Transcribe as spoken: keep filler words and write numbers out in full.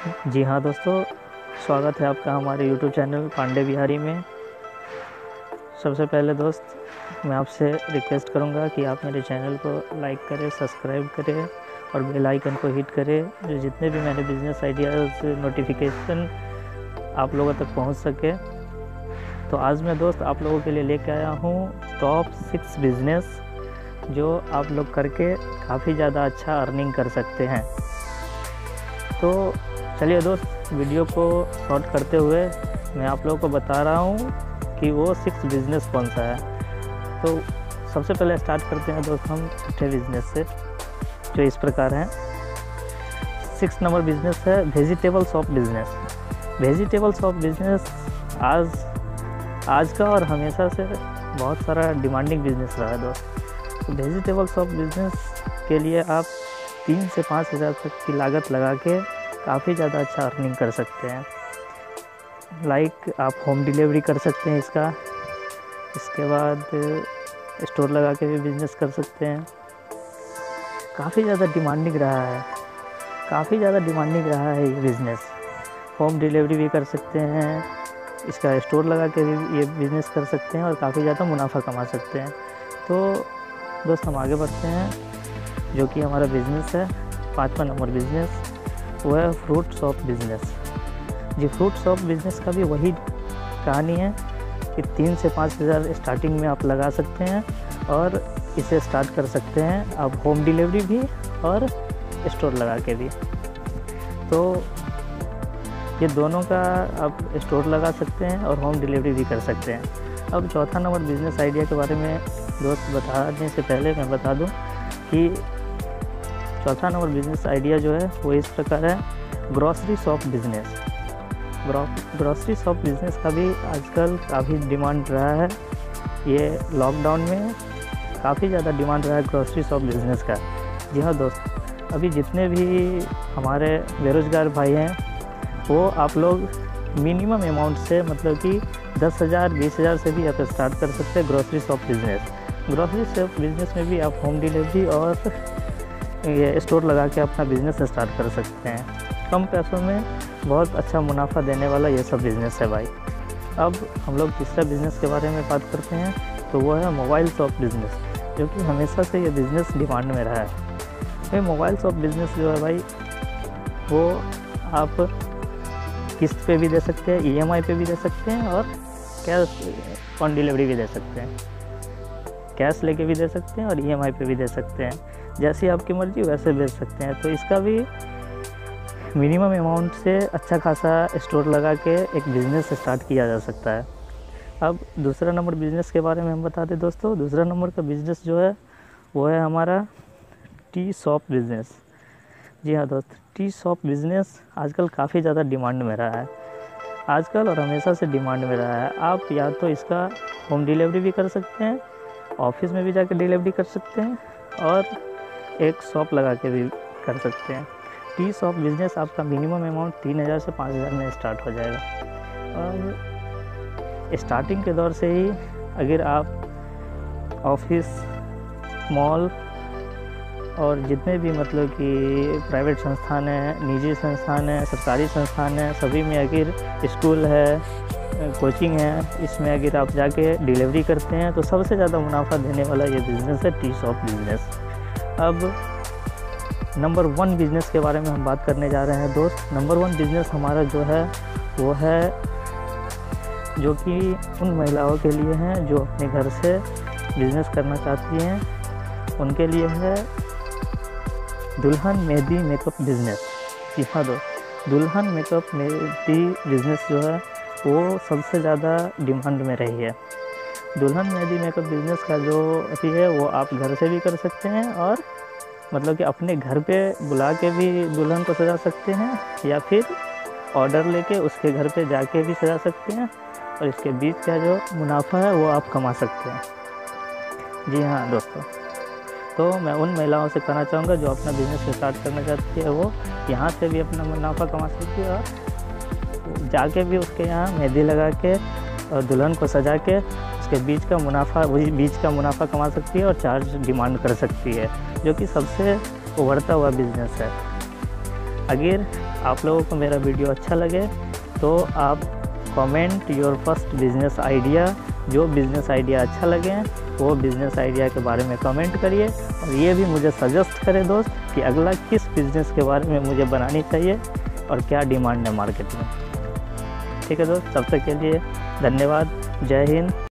जी हाँ दोस्तों, स्वागत है आपका हमारे यूट्यूब चैनल पांडे बिहारी में। सबसे पहले दोस्त मैं आपसे रिक्वेस्ट करूँगा कि आप मेरे चैनल को लाइक करें, सब्सक्राइब करें और बेल आइकन को हिट करें, जो जितने भी मैंने बिज़नेस आइडियाज़ नोटिफिकेशन आप लोगों तक पहुँच सके। तो आज मैं दोस्त आप लोगों के लिए लेके आया हूँ टॉप सिक्स बिज़नेस जो आप लोग करके काफ़ी ज़्यादा अच्छा अर्निंग कर सकते हैं। तो चलिए दोस्त, वीडियो को शॉर्ट करते हुए मैं आप लोगों को बता रहा हूँ कि वो सिक्स बिज़नेस कौन सा है। तो सबसे पहले स्टार्ट करते हैं दोस्त हम छठे बिज़नेस से, जो इस प्रकार हैं। सिक्स नंबर बिज़नेस है vegetable shop business. Vegetable shop business आज आज का और हमेशा से बहुत सारा डिमांडिंग बिज़नेस रहा है दोस्त। तो वेजिटेबल शॉप बिज़नेस के लिए आप तीन से पाँच हज़ार तक की लागत लगा के काफ़ी ज़्यादा अच्छा अर्निंग कर सकते हैं। लाइक आप होम डिलीवरी कर सकते हैं इसका, इसके बाद स्टोर लगा के भी बिज़नेस कर सकते हैं। काफ़ी ज़्यादा डिमांडिंग रहा है, काफ़ी ज़्यादा डिमांडिंग रहा है ये बिज़नेस। होम डिलीवरी भी कर सकते हैं, इसका स्टोर लगा के भी ये बिज़नेस कर सकते हैं और काफ़ी ज़्यादा मुनाफा कमा सकते हैं। तो दोस्त हम आगे बढ़ते हैं, जो कि हमारा बिज़नेस है पाँचवा नंबर बिज़नेस, वो है फ्रूट शॉप बिज़नेस। जी, फ्रूट शॉप बिज़नेस का भी वही कहानी है कि तीन से पाँच हज़ार स्टार्टिंग में आप लगा सकते हैं और इसे स्टार्ट कर सकते हैं आप होम डिलीवरी भी और स्टोर लगा के भी। तो ये दोनों का आप स्टोर लगा सकते हैं और होम डिलीवरी भी कर सकते हैं। अब चौथा नंबर बिज़नेस आइडिया के बारे में दोस्त बताने से पहले मैं बता दूं कि चौथा नंबर बिज़नेस आइडिया जो है वो इस प्रकार है grocery shop business. Grocery shop business का भी आजकल काफ़ी डिमांड रहा है। ये लॉकडाउन में काफ़ी ज़्यादा डिमांड रहा है ग्रॉसरी शॉप बिज़नेस का। जी हाँ दोस्त, अभी जितने भी हमारे बेरोज़गार भाई हैं वो आप लोग मिनिमम अमाउंट से, मतलब कि दस हज़ार बीस हज़ार से भी आप स्टार्ट कर सकते हैं grocery shop business. Grocery shop business में भी आप होम डिलीवरी और ये स्टोर लगा के अपना बिज़नेस स्टार्ट कर सकते हैं। कम पैसों में बहुत अच्छा मुनाफा देने वाला ये सब बिज़नेस है भाई। अब हम लोग तीसरा बिज़नेस के बारे में बात करते हैं, तो वो है मोबाइल शॉप बिज़नेस, जो कि हमेशा से ये बिज़नेस डिमांड में रहा है। ये मोबाइल शॉप बिज़नेस जो है भाई, वो आप किस्त पे भी दे सकते हैं, ई एम आई पे भी दे सकते हैं और कैश ऑन डिलीवरी भी दे सकते हैं। कैश लेके भी दे सकते हैं और ई एम आई पे भी दे सकते हैं, जैसी आपकी मर्ज़ी वैसे बेच सकते हैं। तो इसका भी मिनिमम अमाउंट से अच्छा खासा स्टोर लगा के एक बिज़नेस स्टार्ट किया जा सकता है। अब दूसरा नंबर बिज़नेस के बारे में हम बता दें दोस्तों। दूसरा नंबर का बिज़नेस जो है वो है हमारा टी शॉप बिज़नेस। जी हाँ दोस्त, टी शॉप बिज़नेस आजकल काफ़ी ज़्यादा डिमांड में रहा है, आजकल और हमेशा से डिमांड में रहा है। आप या तो इसका होम डिलीवरी भी कर सकते हैं, ऑफिस में भी जाकर डिलीवरी कर सकते हैं और एक शॉप लगा के भी कर सकते हैं। टी शॉप बिज़नेस आपका मिनिमम अमाउंट तीन हज़ार से पाँच हज़ार में स्टार्ट हो जाएगा। और स्टार्टिंग के दौर से ही अगर आप ऑफिस, मॉल और जितने भी मतलब कि प्राइवेट संस्थान हैं, निजी संस्थान हैं, सरकारी संस्थान हैं, सभी में अगर स्कूल है, कोचिंग है, इसमें अगर आप जाके डिलीवरी करते हैं तो सबसे ज़्यादा मुनाफा देने वाला ये बिज़नेस है टी शॉप बिज़नेस। अब नंबर वन बिज़नेस के बारे में हम बात करने जा रहे हैं दोस्त। नंबर वन बिज़नेस हमारा जो है वो है, जो कि उन महिलाओं के लिए हैं जो अपने घर से बिज़नेस करना चाहती हैं, उनके लिए है दुल्हन मेहंदी मेकअप बिज़नेस। जी हाँ दोस्त, दुल्हन मेकअप मेहंदी बिज़नेस जो है वो सबसे ज़्यादा डिमांड में रही है। दुल्हन मेहंदी मेकअप बिज़नेस का जो अभी है वो आप घर से भी कर सकते हैं और मतलब कि अपने घर पे बुला के भी दुल्हन को सजा सकते हैं, या फिर ऑर्डर लेके उसके घर पे जाके भी सजा सकते हैं और इसके बीच का जो मुनाफा है वो आप कमा सकते हैं। जी हाँ दोस्तों, तो मैं उन महिलाओं से कहना चाहूँगा जो अपना बिज़नेस स्टार्ट करना चाहती है, वो यहाँ से भी अपना मुनाफा कमा सकती है और जाके भी उसके यहाँ मेहंदी लगा के और दुल्हन को सजा के उसके बीच का मुनाफा वही बीच का मुनाफा कमा सकती है और चार्ज डिमांड कर सकती है, जो कि सबसे उभरता हुआ बिज़नेस है। अगर आप लोगों को मेरा वीडियो अच्छा लगे तो आप comment your first business idea, जो बिज़नेस आइडिया अच्छा लगे वो बिज़नेस आइडिया के बारे में कमेंट करिए और ये भी मुझे सजेस्ट करें दोस्त कि अगला किस बिज़नेस के बारे में मुझे बनानी चाहिए और क्या डिमांड है मार्केट में। ठीक है दोस्त, तब तक के लिए धन्यवाद। जय हिंद।